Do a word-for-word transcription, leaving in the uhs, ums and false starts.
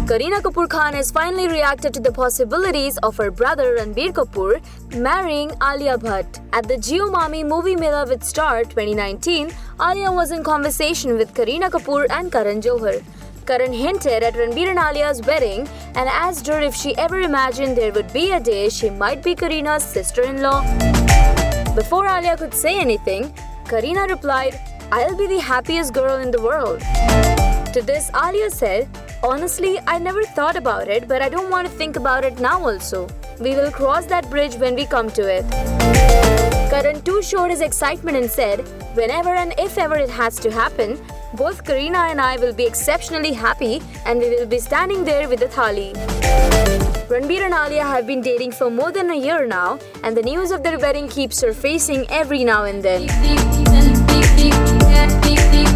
Kareena Kapoor Khan has finally reacted to the possibilities of her brother Ranbir Kapoor marrying Alia Bhatt. At the Jio Mami movie Mila with Star twenty nineteen, Alia was in conversation with Kareena Kapoor and Karan Johar. Karan hinted at Ranbir and Alia's wedding and asked her if she ever imagined there would be a day she might be Kareena's sister-in-law. Before Alia could say anything, Kareena replied, "I'll be the happiest girl in the world." To this, Alia said, "Honestly, I never thought about it, but I don't want to think about it now also. We will cross that bridge when we come to it." Karan too showed his excitement and said, "Whenever and if ever it has to happen, both Kareena and I will be exceptionally happy and we will be standing there with a thali." Ranbir and Alia have been dating for more than a year now, and the news of their wedding keeps surfacing every now and then.